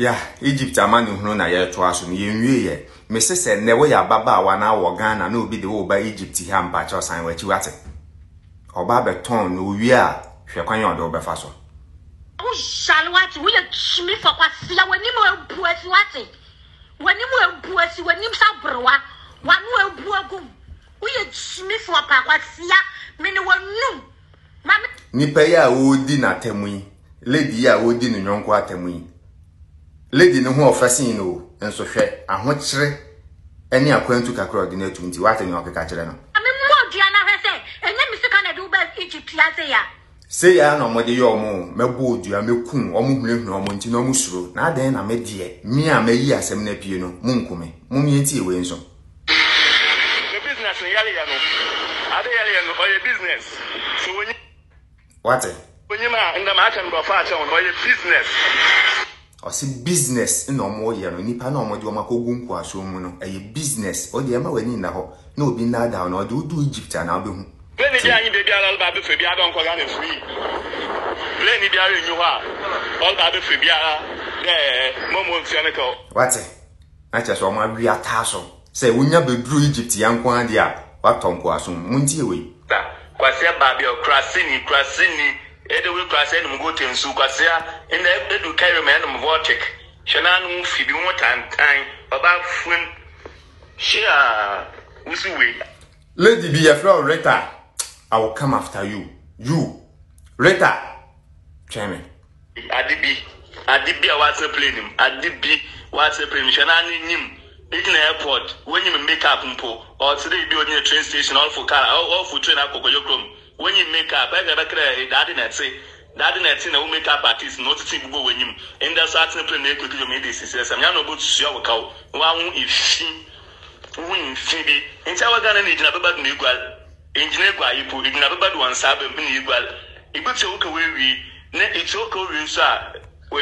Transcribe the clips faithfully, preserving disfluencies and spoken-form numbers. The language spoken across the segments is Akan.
Yeah, Egypt amani hunu na ye to aso ye nwie ye. Me se se ne wo ya baba wa na wo Ghana na obi de wo ba Egypt ha mpa cha san wa chi wate. Oba be ton no wi a hwe kwan yo de obe fa so. Wo shalwati wo ye chimi fa kwasi ya wani mo ebu asi wate. Wani mo ebu asi wani msa browa. Wanu ebu agum. Wo ye chimi fa pa kwasi ya me ne wonu. Mama Nipa ya odi na temui. Lady ya odi no nyonko atemui. Lady no ho ofasin no enso hwe ahokyere eni akwantu kakra ordinate nti wate ni okeka kire no. Ame mo dua na hwe se enye misika na do ba Egypt ya se ya. Se ya no mode yo mo mebo odua mekun omo hunehunu omo nti no omo suro na adan na medie mi a mayi asem na pie no munkume mumienti ewe nso. The business yale ya no ade yale ya no oye business so when What? when you ma nda ma aka ndo fa acha no oye business. O si business no mo ye no nipa na omode o makogu nko aso mu no eye business o de ma wani na ho na obi na da no do do Egypt na obehu. Play ni dia yin be bia all ba be fe bia don ko Ghana free. Play ni dia renyu ha all ba be fe bia eh momo ntiane ko. What? Acha so ma wi ataso say wonya bedru Egypt yanko ade a watonko aso munti ewe. Kwase ba bia krasini krasini edewe kwase no go tensu kwase in the edu carry man no vortic shana no fi bi won tantan baba fun share usuwe. Lady be your flower Rita, I will come after you. You Rita Cheme Adibi Adibi a WhatsApp plane him Adibi WhatsApp plane shana ni nim in the airport when you make up mpo or today be on the train station all for car all for train akokoyo krom when you make up I got clear daddy na say daddy na say na make up artist not to think go when you in that certain plane e quickly make this is am ya no go to share with cow wa hu ifi win fibi nti awa Ghana ni jina baba do equal engineer gwa yipo igina baba do wan sabe bi ni equal ibuti o ka we wi na iti o ka wi so a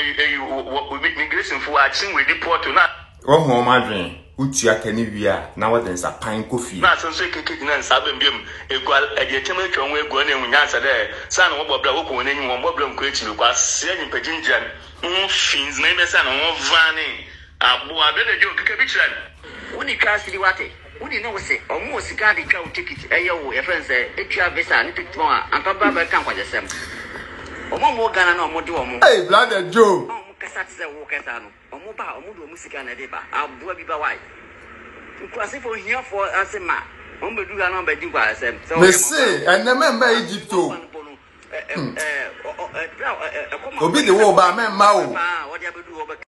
we migration for action we deport na o ho madwen utu akani wi a na waden sa pan kofi na so so keke gina sabe mbiem equal e teme twa won egu na enwunya sa de sa na wo bobra wo ko n'enyi won bobra mko echi kwa se nyi pajinjan won fins na ime sa na won vani abu abele jo keke bi chiran Uni kasi wate. Uni no se omo sika de twa ticket eye wo ye friend say etwa visa ni ticket won anka baba kan kwa jesem. Omo mo Ghana na omo de omo. Hey brother Joe. Omo kasa tse wo kasa no. Omo ba omo do omo sika na de ba. Abu bi ba wai. Nkwase for here for asema. Omo be du Ghana be di kwa asem. Me say enema ma Egypt o. Eh eh eh Obi de wo ba me ma o. Ah, what ya be do